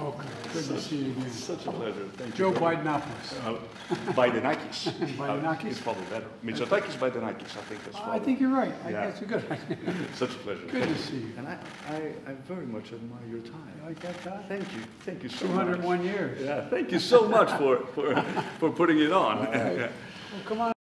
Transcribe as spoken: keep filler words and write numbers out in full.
Welcome. Good to see you again. Such a pleasure. Thank Joe you. Baidenopoulos. Uh, Baidenakis. Baidenakis? It's probably better. Mitsotakis Baidenakis, I think that's I probably. think you're right. I Yeah. guess you're good. Such a pleasure. Good Thank to see you. And I, I, I very much admire your time. You like that, Todd? Thank you. Thank you so two much. hundred one years. Yeah, thank you so much for, for, for putting it on. All right. Well, come on.